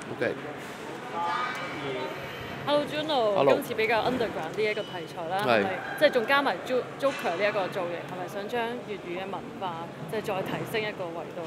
OK。 Hello Juno， Hello 今次比較 underground 啲一個題材啦， 係係咪即係仲加埋 Joker 呢一個造型，係咪想將粵語嘅文化即係再提升一個維度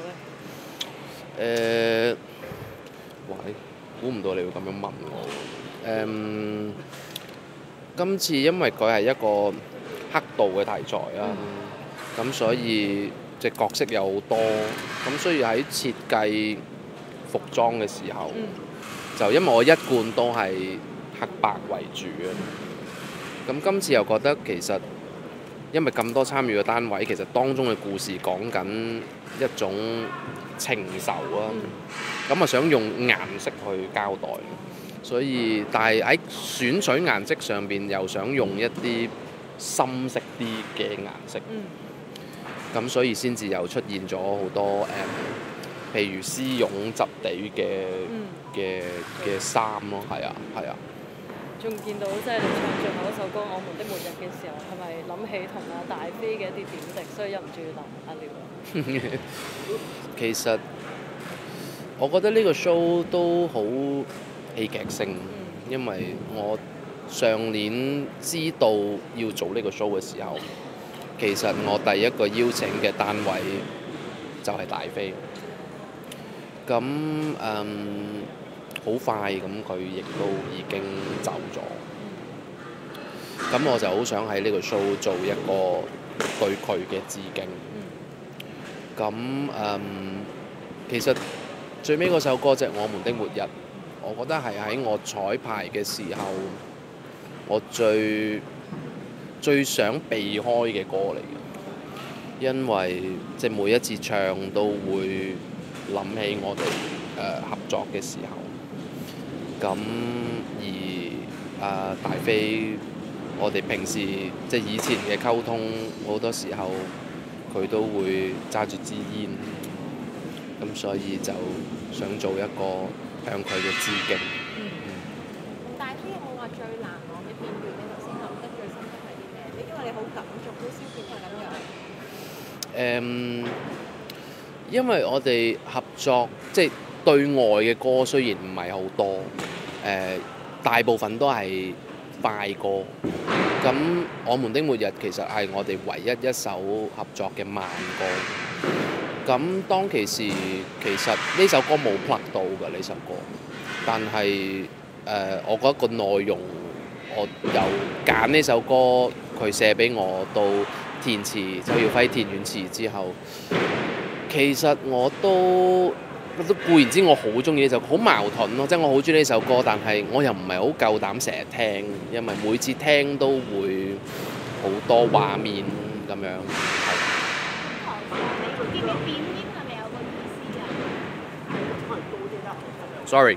咧？ 喂，估唔到你會咁樣問我。今次因為佢係一個黑道嘅題材啦，咁所以隻角色有好多，咁所以喺設計服裝嘅時候，就因為我一貫都係黑白為主嘅，咁今次又覺得其實因為咁多參與嘅單位，其實當中嘅故事講緊一種情仇啊，咁啊想用顏色去交代，所以但係喺選取顏色上邊又想用一啲深色啲嘅顏色，咁所以先至又出現咗好多譬如絲絨質地嘅衫咯，係啊，係啊。 仲見到即係你唱最後一首歌《我們的末日》嘅時候，係咪諗起同阿大飛嘅一啲點滴，所以忍唔住要流眼淚？ 其實我覺得呢個 show 都好戲劇性，因為我上年知道要做呢個 show 嘅時候，其實我第一個邀請嘅單位就係大飛。咁好快咁佢亦都已經走咗。咁我就好想喺呢個 show 做一個對佢嘅致敬。咁其實最尾嗰首歌就係《我們的末日》，我覺得係喺我彩排嘅時候，我最想避開嘅歌嚟嘅，因為即係每一次唱都會諗起我哋合作嘅時候。咁而大飛，我哋平時即係以前嘅溝通，好多時候佢都會揸住支煙，咁所以就想做一個向佢嘅致敬。 大飛有冇話最難忘嘅片段？你頭先諗得最深刻係啲咩？因為你好感觸，好少見係咁樣。 因為我哋合作即係對外嘅歌，雖然唔係好多，大部分都係快歌。咁《我們的末日》其實係我哋唯一一首合作嘅慢歌。咁當其時其實呢首歌冇 plug 到㗎呢首歌，但係我覺得個內容，我由揀呢首歌佢寫俾我到填詞周耀輝填完詞之後，其實我都固然之我好中意呢首歌，好矛盾咯，即係我好中意呢首歌，但係我又唔係好夠膽成日聽，因為每次聽都會好多畫面咁樣。 你見你點煙係咪有個意思啊 ？Sorry，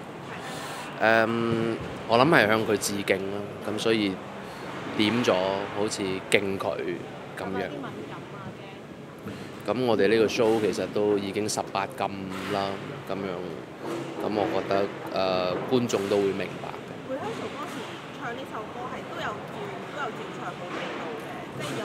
我諗係向佢致敬啦，咁所以點咗好似敬佢咁樣。咁我哋呢個 show 其實都已經18禁啦，咁樣，咁我覺得觀眾都會明白嘅。 rehearsal 嗰時唱呢首歌係都有照唱冇味道嘅，即係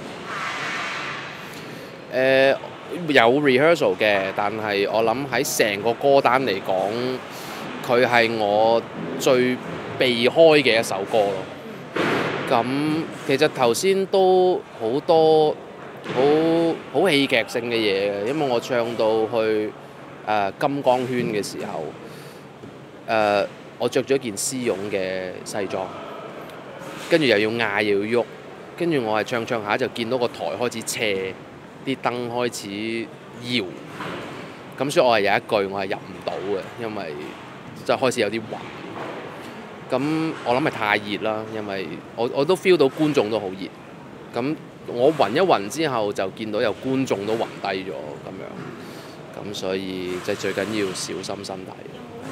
有冇有 rehearsal 嘅，但係我諗喺成個歌單嚟講，佢係我最避開嘅一首歌咯。咁其實頭先都好多好戲劇性嘅嘢嘅，因為我唱到去金光圈嘅時候，我着咗件絲絨嘅西裝，跟住又要嗌又要喐，跟住我係唱下就見到個台開始斜，啲燈開始搖，咁所以我係有一句我係入唔到嘅，因為就開始有啲暈。咁我諗係太熱啦，因為我都 feel 到觀眾都好熱。咁我暈一暈之後，就見到有觀眾都暈低咗咁樣，咁所以即係最緊要小心身體。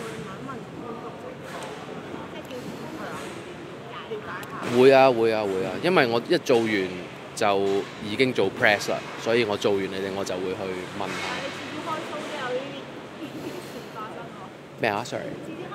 會啊，因為我一做完就已經做 press 啦，所以我做完你哋我就會去問下。咩啊 ？Sorry。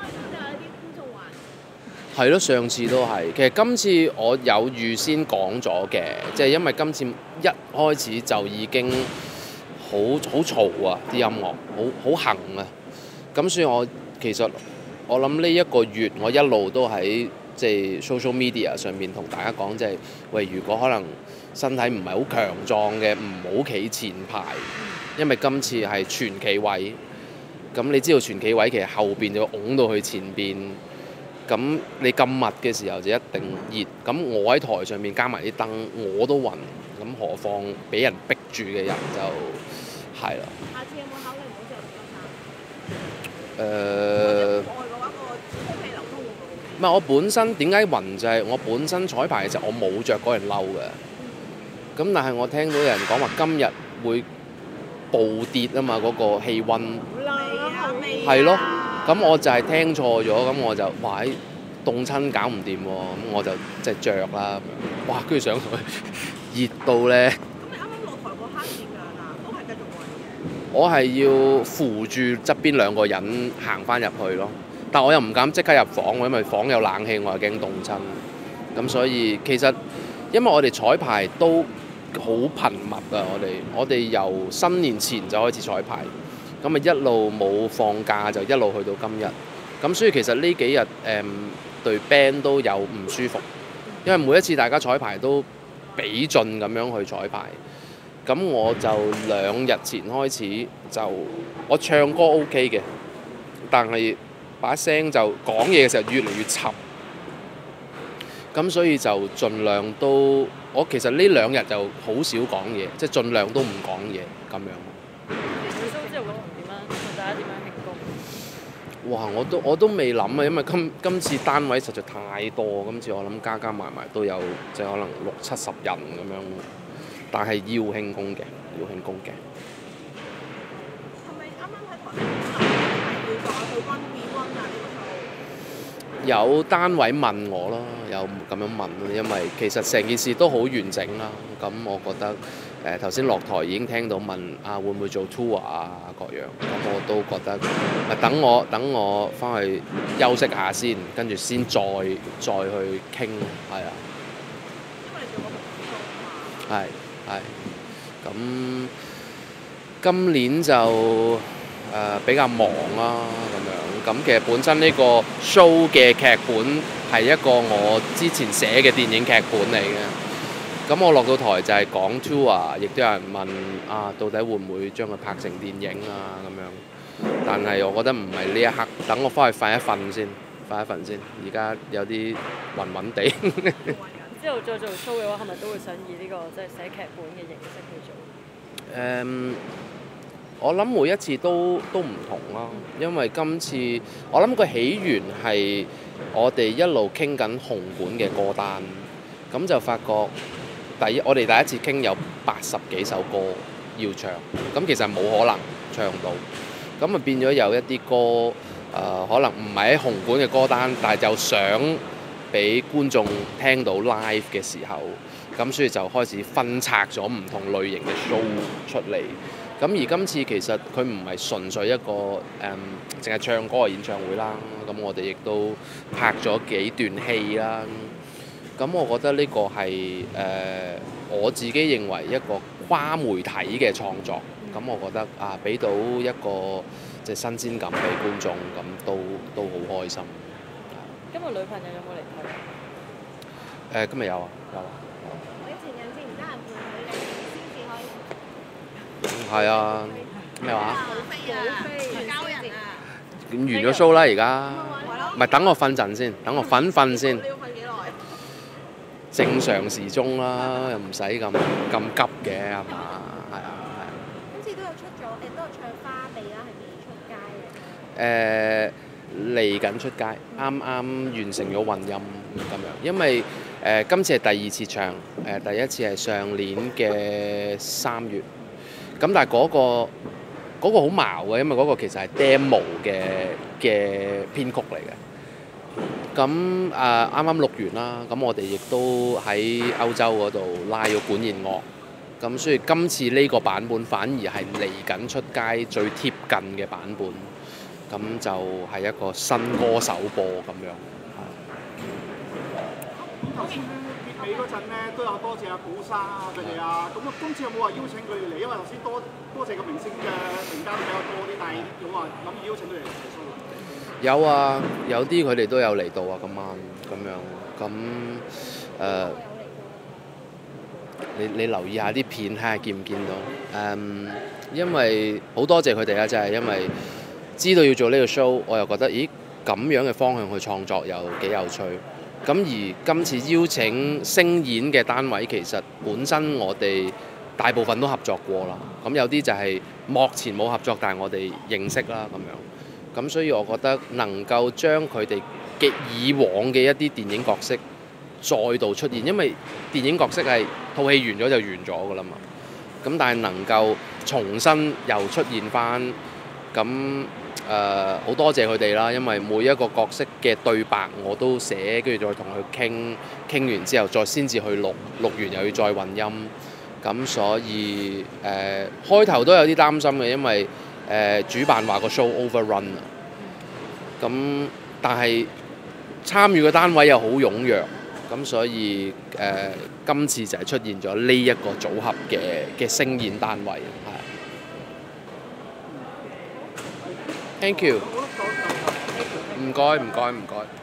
係咯，上次都係。其實今次我有預先講咗嘅，即係因為今次一開始就已經好嘈啊，啲音樂好行啊。咁所以我其實我諗呢一個月我一路都喺即係 social media 上面同大家講，即係喂，如果可能身體唔係好強壯嘅，唔好企前排，因為今次係全企位。咁你知道全企位其實後邊就要擁到去前邊，咁你咁密嘅時候就一定熱。咁我喺台上面加埋啲燈，我都暈，咁何況俾人逼住嘅人就係啦。 下次有冇考慮唔好着咁衫？ 誒， 外嘅話個空氣流通會唔會好啲？ 唔係我本身點解暈就係我本身彩排嘅時候我冇着嗰件褸嘅，咁但係我聽到有人講話今日會暴跌啊嘛，嗰個氣温。係咯，咁我就係聽錯咗，咁我就哇喺凍親搞唔掂喎，咁我就即係着啦，哇！跟住上台熱到咧， 咁你啱啱落台嗰刻點樣啊？都係繼續運嘅。 我係要扶住側邊兩個人行翻入去咯，但我又唔敢即刻入房，因為房有冷氣，我又驚凍親。咁所以其實因為我哋彩排都好頻密啊，我哋由新年前就開始彩排。咁咪一路冇放假就一路去到今日，咁所以其實呢幾日對 band 都有唔舒服，因為每一次大家彩排都比盡咁樣去彩排，咁我就2日前開始就我唱歌 OK 嘅，但係把聲就講嘢嘅時候越嚟越沉，咁所以就盡量都我其實呢2日就好少講嘢，即係盡量都唔講嘢咁樣。哇！我都未諗啊，因為今次單位實在太多，今次我諗加埋都有即係可能60-70人咁樣，但係要慶功嘅。 係咪啱啱喺台上係要再去温 re温啊？呢個有單位問我咯，有咁樣問咯，因為其實成件事都好完整啦。咁我覺得頭先落台已經聽到問啊會唔會做 tour 啊各樣，咁我都覺得等我翻去休息下先，跟住先再去傾，係啊。 因為你做過紅館啊嘛。 係。咁今年就比較忙啦咁樣。咁其實本身呢個 show 嘅劇本係一個我之前寫嘅電影劇本嚟嘅。咁我落到台就係講 tour， 亦都有人問啊，到底會唔會將佢拍成電影啊咁樣？但係我覺得唔係呢一刻，等我翻去瞓一瞓先。而家有啲暈暈地。 之後再做 show 嘅話，係咪都會想以呢個即係寫劇本嘅形式去做？ 我諗每一次都唔同啦，因為今次我諗個起源係我哋一路傾緊紅館嘅歌單，咁就發覺我哋第一次傾有80幾首歌要唱，咁其實冇可能唱到，咁啊變咗有一啲歌可能唔係喺紅館嘅歌單，但係就想俾觀眾聽到 live 嘅時候，咁所以就開始分拆咗唔同類型嘅 show 出嚟。咁而今次其實佢唔係純粹一個淨係唱歌嘅演唱會啦，咁我哋亦都拍咗幾段戲啦。咁我覺得呢個係我自己認為一個跨媒體嘅創作，咁我覺得俾到一個即係新鮮感俾觀眾，咁都好開心。 今日女朋友有冇嚟睇？ 今日有啊。 你前任先唔得閒陪佢，你先至可以。 係啊。咩話？ 寶飛交人啊！ 完咗 show 啦，而家。唔係等我瞓陣先，等我瞓先。 你要瞓幾耐？ 正常時鐘啦，又唔使咁急嘅係嘛？係啊。 今次都有出咗，都有唱花地啦，係未出街嘅？ 嚟緊出街，啱完成咗混音咁樣，因為今次係第2次唱，第一次係上年嘅3月，咁但係嗰個好矛嘅，因為嗰個其實係 demo 嘅編曲嚟嘅。咁啱啱錄完啦，咁我哋亦都喺歐洲嗰度拉咗管弦樂，咁所以今次呢個版本反而係嚟緊出街最貼近嘅版本，咁就係一個新歌首播咁樣。 咁頭先結尾嗰陣咧，都有多謝阿古沙啊佢哋啊，咁今次有冇話邀請佢哋嚟？因為頭先多謝個明星嘅名單比較多啲，但係有冇話諗住邀請佢哋嚟？ 有啊，有啲佢哋都有嚟到啊，今晚咁樣咁你留意下啲片睇下見唔見到因為好多謝佢哋啦，真係因為知道要做呢個 show，我又覺得咦咁樣嘅方向去創作又幾有趣。咁而今次邀請聲演嘅單位，其實本身我哋大部分都合作過啦。咁有啲就係幕前冇合作，但係我哋認識啦咁樣。咁所以我覺得能夠將佢哋嘅以往嘅一啲電影角色再度出現，因為電影角色係套戲完咗就完咗㗎啦嘛。咁但係能夠重新又出現返，咁好多謝佢哋啦，因為每一個角色嘅對白我都寫，跟住再同佢傾完之後，再先至去錄完又要再混音。咁所以開頭都有啲擔心嘅，因為主辦話個 show overrun 啊。咁但係參與嘅單位又好踴躍，咁所以今次就係出現咗呢一個組合嘅聲演單位，係。Thank you，唔該。